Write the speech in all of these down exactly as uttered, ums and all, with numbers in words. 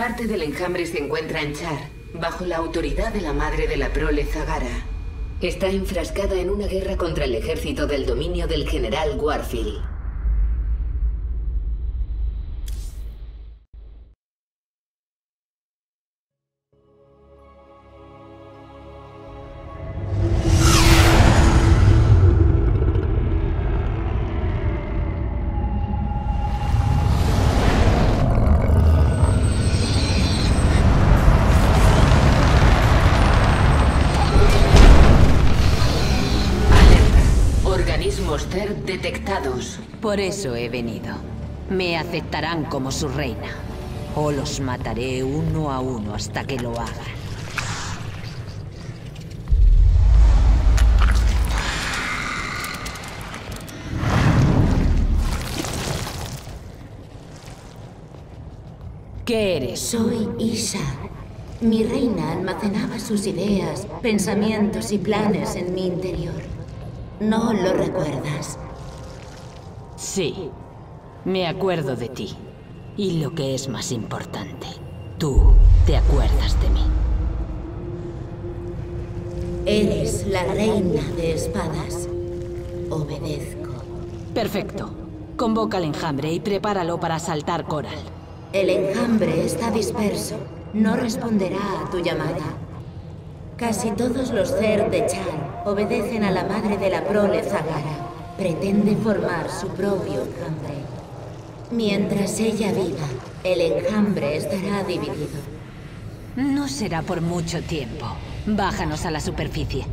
Parte del enjambre se encuentra en Char, bajo la autoridad de la madre de la prole Zagara. Está enfrascada en una guerra contra el ejército del dominio del general Warfield. Detectados. Por eso he venido. Me aceptarán como su reina. O los mataré uno a uno hasta que lo hagan. ¿Qué eres? Soy Isha. Mi reina almacenaba sus ideas, pensamientos y planes en mi interior. ¿No lo recuerdas? Sí, me acuerdo de ti. Y lo que es más importante, tú te acuerdas de mí. Eres la reina de espadas. Obedezco. Perfecto. Convoca al enjambre y prepáralo para asaltar Coral. El enjambre está disperso. No responderá a tu llamada. Casi todos los Zerg de Char obedecen a la madre de la prole Zagara. Pretende formar su propio enjambre. Mientras ella viva, el enjambre estará dividido. No será por mucho tiempo. Bájanos a la superficie.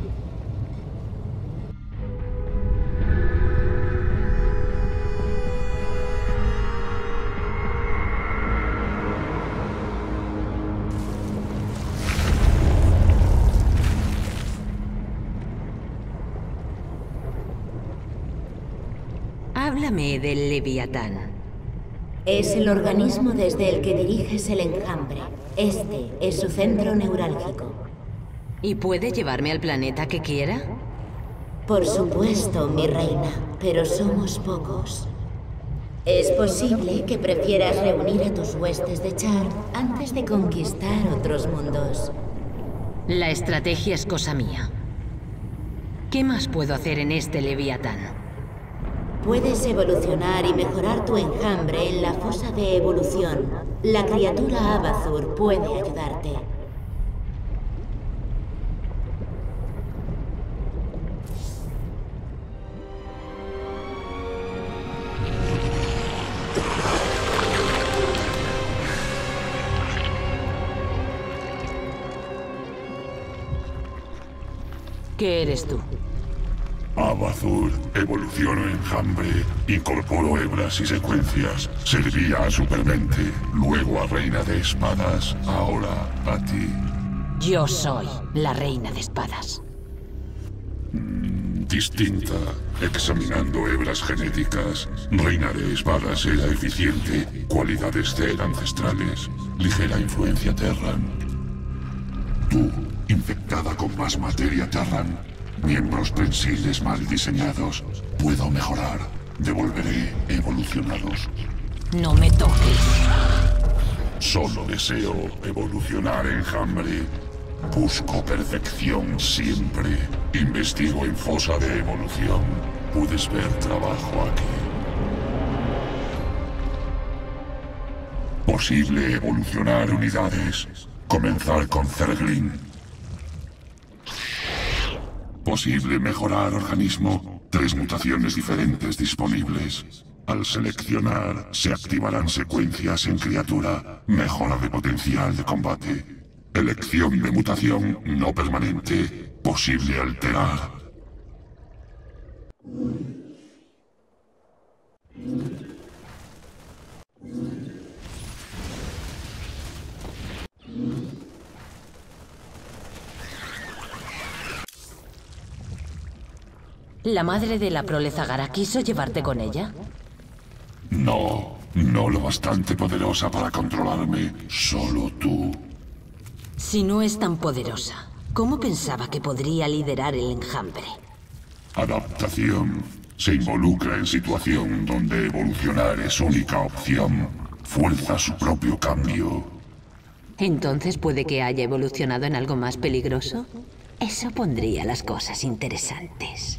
Háblame del Leviatán. Es el organismo desde el que diriges el enjambre. Este es su centro neurálgico. ¿Y puede llevarme al planeta que quiera? Por supuesto, mi reina, pero somos pocos. Es posible que prefieras reunir a tus huestes de Char antes de conquistar otros mundos. La estrategia es cosa mía. ¿Qué más puedo hacer en este Leviatán? Puedes evolucionar y mejorar tu enjambre en la fosa de evolución. La criatura Abazur puede ayudarte. ¿Qué eres tú? Abazur, evoluciono enjambre, incorporo hebras y secuencias, servía a Supermente, luego a Reina de Espadas, ahora a ti. Yo soy la Reina de Espadas. Mm, distinta, examinando hebras genéticas, Reina de Espadas era eficiente, cualidades Zerg ancestrales, ligera influencia Terran. Tú, infectada con más materia Terran, miembros prensiles mal diseñados. Puedo mejorar. Devolveré evolucionados. No me toques. Solo deseo evolucionar enjambre. Busco perfección siempre. Investigo en fosa de evolución. Puedes ver trabajo aquí. Posible evolucionar unidades. Comenzar con Zerglin. Posible mejorar organismo. Tres mutaciones diferentes disponibles. Al seleccionar, se activarán secuencias en criatura. Mejora de potencial de combate. Elección de mutación no permanente. Posible alterar. ¿La madre de la prole Zagara quiso llevarte con ella? No, no lo bastante poderosa para controlarme. Solo tú. Si no es tan poderosa, ¿cómo pensaba que podría liderar el enjambre? Adaptación. Se involucra en situación donde evolucionar es única opción. Fuerza su propio cambio. Entonces puede que haya evolucionado en algo más peligroso. Eso pondría las cosas interesantes.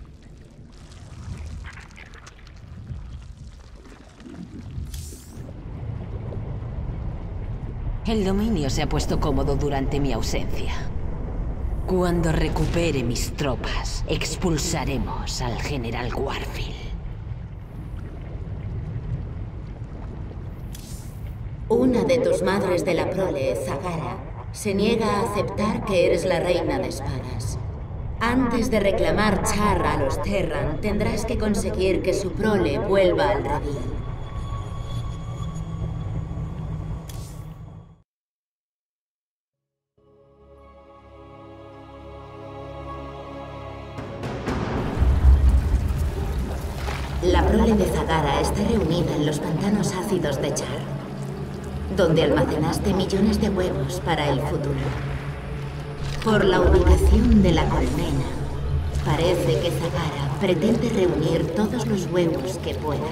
El dominio se ha puesto cómodo durante mi ausencia. Cuando recupere mis tropas, expulsaremos al general Warfield. Una de tus madres de la prole, Zagara, se niega a aceptar que eres la reina de espadas. Antes de reclamar Char a los Terran, tendrás que conseguir que su prole vuelva al redil. La prole de Zagara está reunida en los pantanos ácidos de Char, donde almacenaste millones de huevos para el futuro. Por la ubicación de la colmena, parece que Zagara pretende reunir todos los huevos que pueda.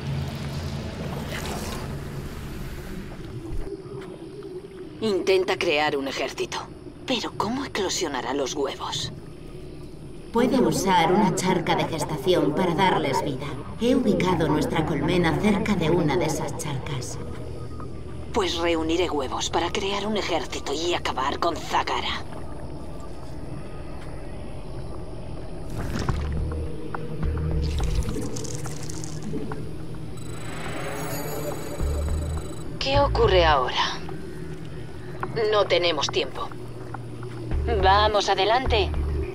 Intenta crear un ejército. Pero ¿cómo eclosionará los huevos? Puede usar una charca de gestación para darles vida. He ubicado nuestra colmena cerca de una de esas charcas. Pues reuniré huevos para crear un ejército y acabar con Zagara. ¿Qué ocurre ahora? No tenemos tiempo. Vamos adelante.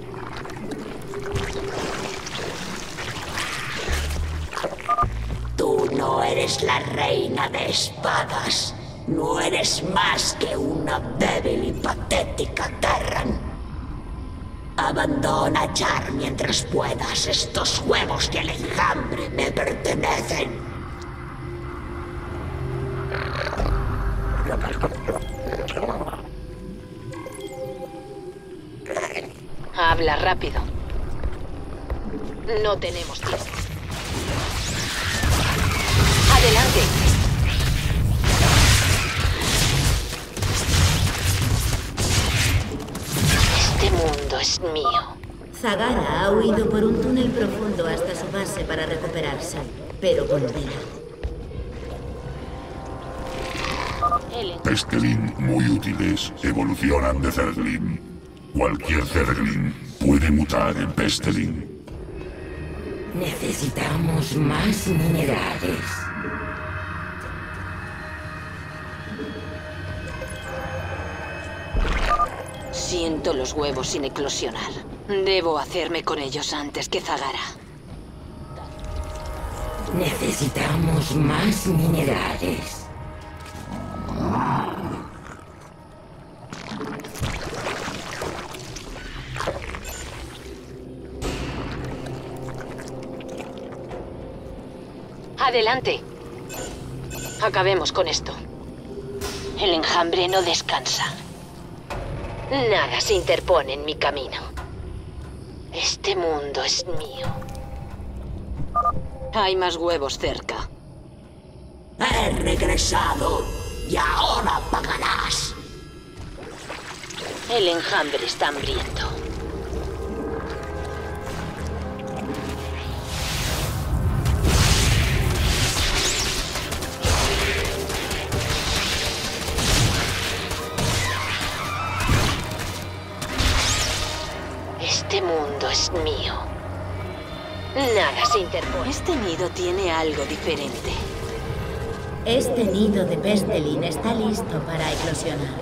Tú no eres la reina de espadas. No eres más que una débil y patética Terran. Abandona Char mientras puedas. Estos huevos del enjambre me pertenecen. Habla rápido. No tenemos tiempo. ¡Adelante! Este mundo es mío. Zagara ha huido por un túnel profundo hasta su base para recuperarse, pero volverá. Pestelin muy útiles evolucionan de Zerglin. Cualquier Zerglin puede mutar en Pestelin. Necesitamos más minerales. Siento los huevos sin eclosionar. Debo hacerme con ellos antes que Zagara. Necesitamos más minerales. Adelante. Acabemos con esto. El enjambre no descansa. Nada se interpone en mi camino. Este mundo es mío. Hay más huevos cerca. He regresado y ahora pagarás. El enjambre está hambriento. Este mundo es mío. Nada se interpone. Este nido tiene algo diferente. Este nido de Pestelin está listo para eclosionar.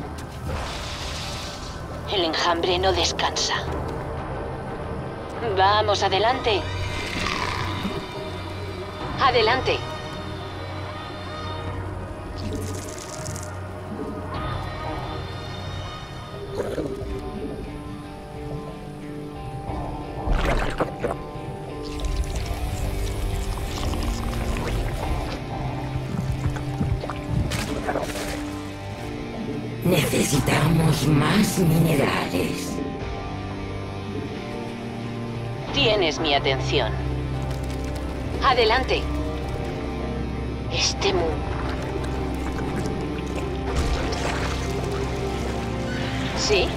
El enjambre no descansa. Vamos, adelante. Adelante. Necesitamos más minerales. Tienes mi atención. Adelante. Este mundo. ¿Sí?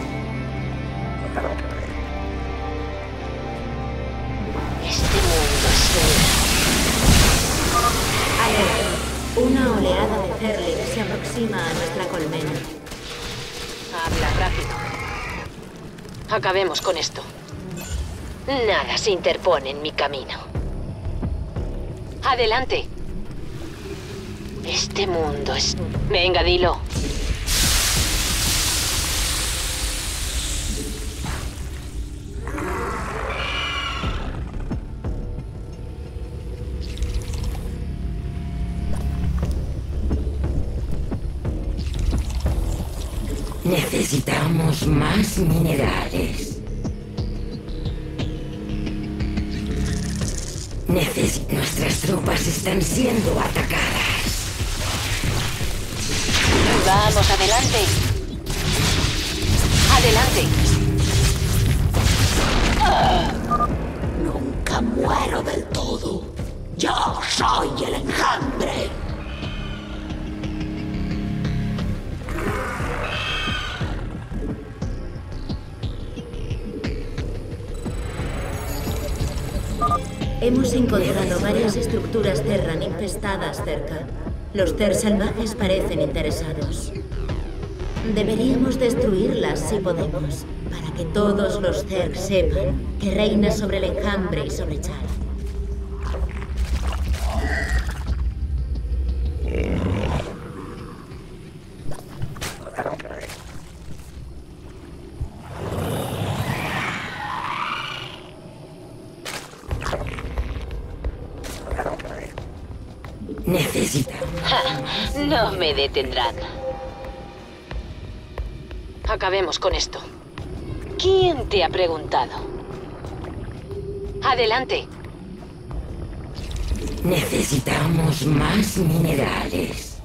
Este mundo es mío. Alerta. Una oleada de Zerling se aproxima a nuestra colmena. Habla rápido. Acabemos con esto. Nada se interpone en mi camino. Adelante. Este mundo es... Venga, dilo. Necesitamos más minerales. Neces- Nuestras tropas están siendo atacadas. Vamos, adelante. Adelante. Nunca muero del todo. Yo soy el enjambre. Hemos encontrado varias estructuras Terran infestadas cerca. Los Ter salvajes parecen interesados. Deberíamos destruirlas si podemos, para que todos los Zerg sepan que reina sobre el enjambre y sobre Char. Necesitamos... No me detendrán. Acabemos con esto. ¿Quién te ha preguntado? Adelante. Necesitamos más minerales.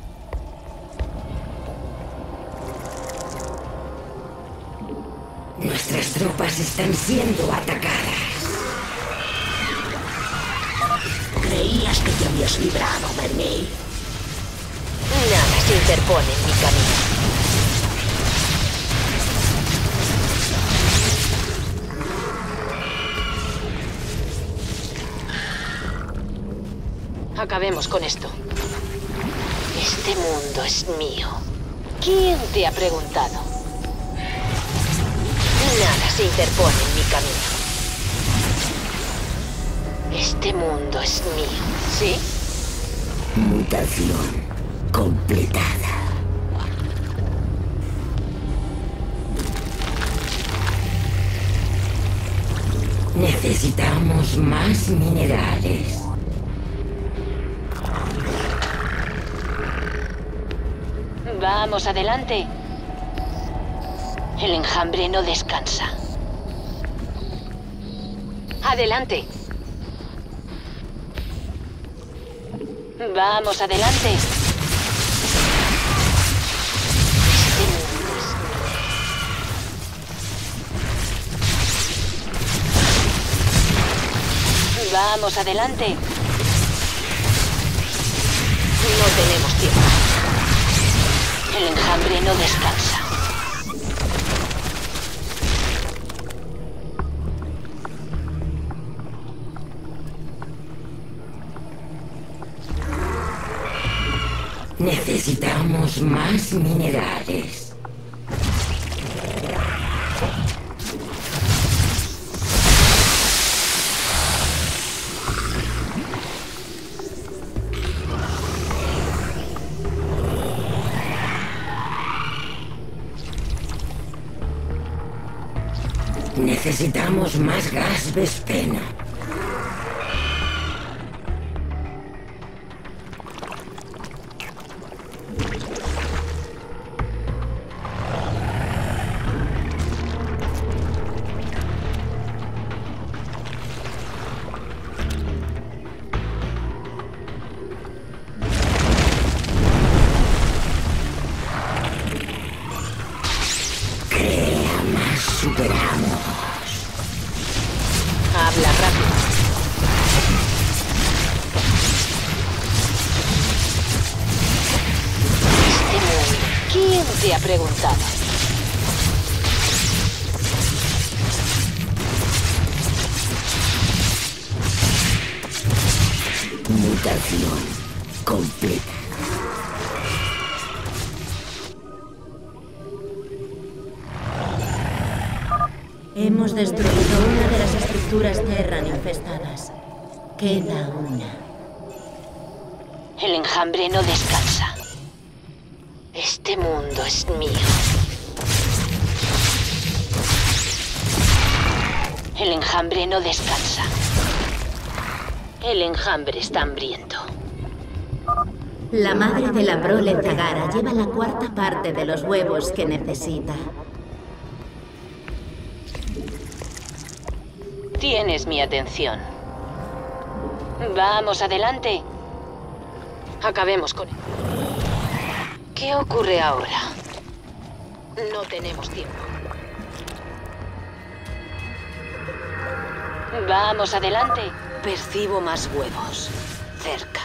Nuestras tropas están siendo atacadas. Creías que te habías librado de mí. Nada se interpone en mi camino. Acabemos con esto. Este mundo es mío. ¿Quién te ha preguntado? Nada se interpone en mi camino. Este mundo es mío, ¿sí? Mutación completada. Necesitamos más minerales. Vamos, adelante. El enjambre no descansa. Adelante. Vamos, adelante. Este mundo es mío. Vamos, adelante. No tenemos tiempo. El enjambre no descansa. Necesitamos más minerales. Necesitamos más gas Vespena. Superamos. Habla rápido. Este mundo, ¿quién te ha preguntado? Hemos destruido una de las estructuras Terran infestadas. Queda una. El enjambre no descansa. Este mundo es mío. El enjambre no descansa. El enjambre está hambriento. La madre de la prole Zagara lleva la cuarta parte de los huevos que necesita. Tienes mi atención. Vamos, adelante. Acabemos con él. ¿Qué ocurre ahora? No tenemos tiempo. Vamos, adelante. Percibo más huevos. Cerca.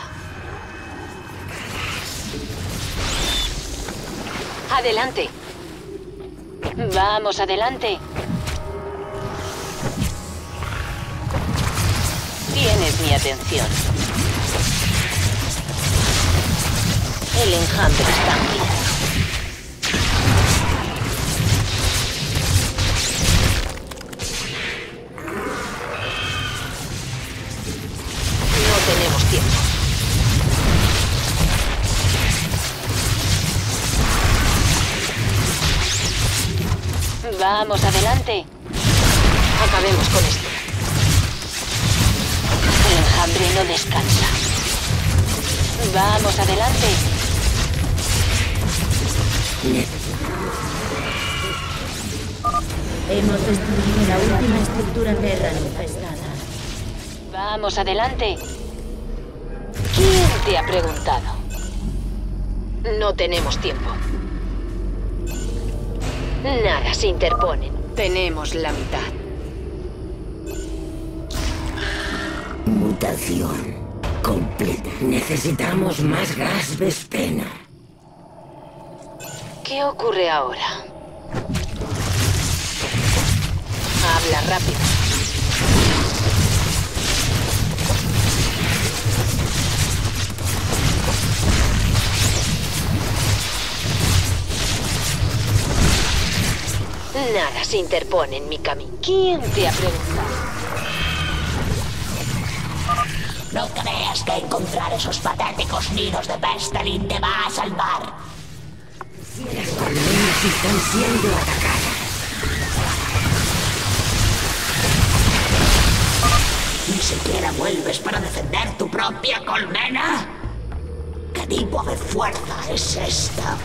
Adelante. Vamos, adelante. Tienes mi atención. El enjambre está hambriento. No tenemos tiempo. Vamos, adelante. Acabemos con esto. El enjambre no descansa. Vamos, adelante. Hemos destruido la última estructura Terran infestada. Vamos, adelante. ¿Quién te ha preguntado? No tenemos tiempo. Nada se interpone. Tenemos la mitad. Mutación completa. Necesitamos más gas Vespena. ¿Qué ocurre ahora? Habla rápido. Nada se interpone en mi camino. ¿Quién te ha preguntado? No creas que encontrar esos patéticos nidos de Vestalin te va a salvar. Las colmenas están siendo atacadas. ¿Ni siquiera vuelves para defender tu propia colmena? ¿Qué tipo de fuerza es esta?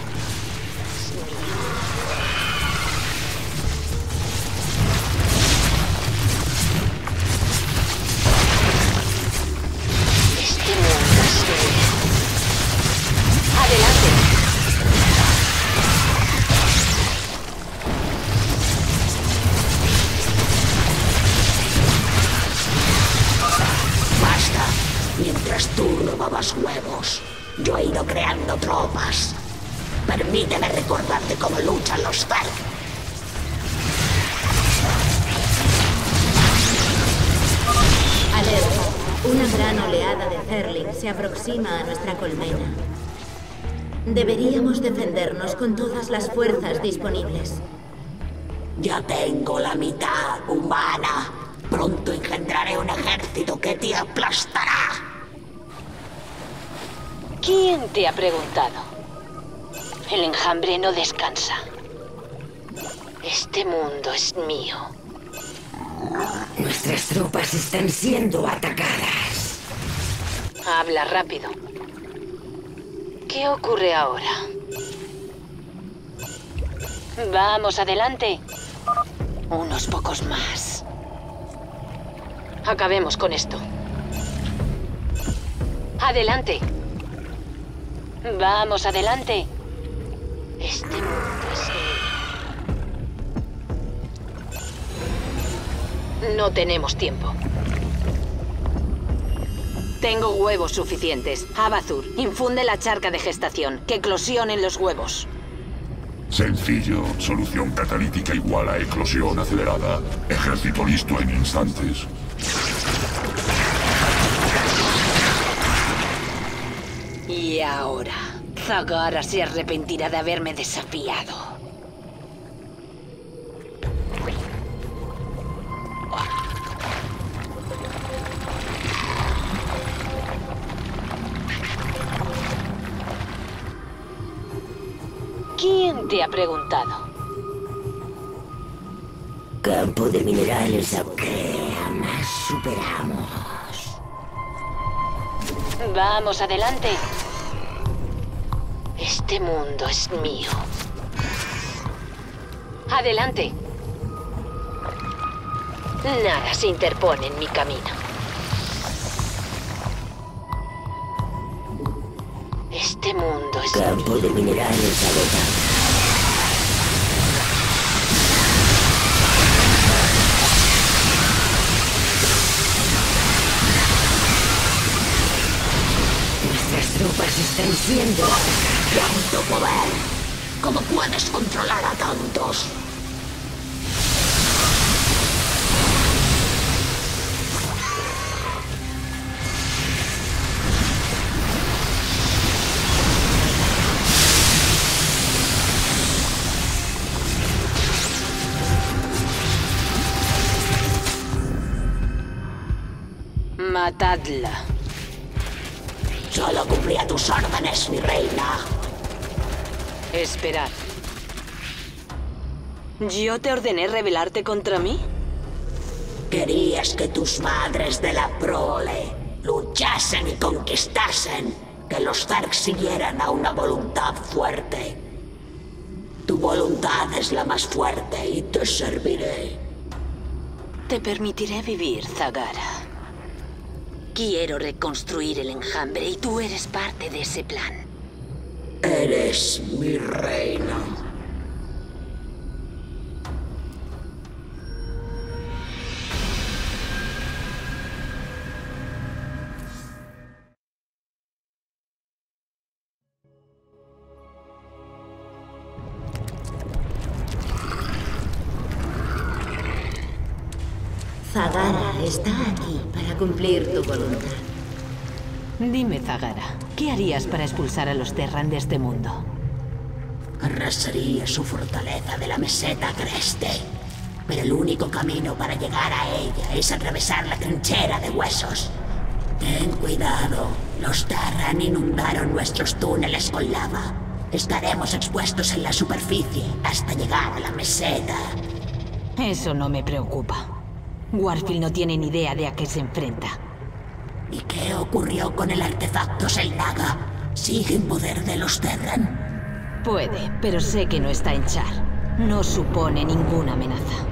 Este mundo es mío. Adelante. Basta. Mientras tú robabas huevos, yo he ido creando tropas. Permíteme recordarte cómo luchan los Zerg. Alerta. Una gran oleada de Zerling se aproxima a nuestra colmena. Deberíamos defendernos con todas las fuerzas disponibles. Ya tengo la mitad humana. Pronto engendraré un ejército que te aplastará. ¿Quién te ha preguntado? El enjambre no descansa. Este mundo es mío. Nuestras tropas están siendo atacadas. Habla rápido. ¿Qué ocurre ahora? Vamos, adelante. Unos pocos más. Acabemos con esto. Adelante. Vamos, adelante. Este mundo es mío. No tenemos tiempo. Tengo huevos suficientes. Abathur, infunde la charca de gestación. Que eclosionen los huevos. Sencillo. Solución catalítica igual a eclosión acelerada. Ejército listo en instantes. Y ahora, Zagara se arrepentirá de haberme desafiado. te ha preguntado? Campo de minerales que jamás superamos. Vamos, adelante. Este mundo es mío. Adelante. Nada se interpone en mi camino. Este mundo es Campo de minerales agotado. Nuestras tropas están siendo atacadas. ¡Tanto poder! ¿Cómo puedes controlar a tantos? Matadla. Solo cumplía tus órdenes, mi reina. Esperad. ¿Yo te ordené rebelarte contra mí? Querías que tus madres de la prole luchasen y conquistasen, que los Zerg siguieran a una voluntad fuerte. Tu voluntad es la más fuerte y te serviré. Te permitiré vivir, Zagara. Quiero reconstruir el enjambre y tú eres parte de ese plan. Eres mi reina. Zagara está aquí para cumplir tu voluntad. Dime, Zagara, ¿qué harías para expulsar a los Terran de este mundo? Arrasaría su fortaleza de la meseta Agreste. Pero el único camino para llegar a ella es atravesar la trinchera de huesos. Ten cuidado. Los Terran inundaron nuestros túneles con lava. Estaremos expuestos en la superficie hasta llegar a la meseta. Eso no me preocupa. Warfield no tiene ni idea de a qué se enfrenta. ¿Y qué ocurrió con el artefacto Selnaga? ¿Sigue en poder de los Terran? Puede, pero sé que no está en Char. No supone ninguna amenaza.